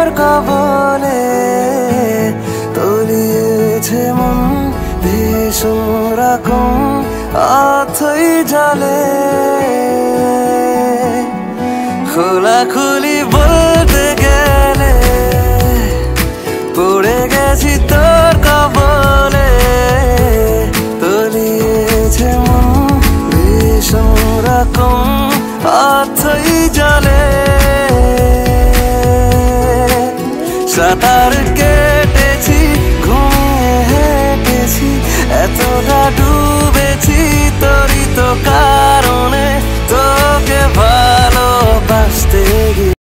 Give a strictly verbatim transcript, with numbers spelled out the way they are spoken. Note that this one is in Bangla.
তোর কবলে তলিয়েছে মন ভীষণ রকম অথই জলে খোলা খুলি বলতে গেলে পড়ে গেছি তোর কবলে তলিয়েছে মন ভীষণ রকম অথই জলে সাঁতার কে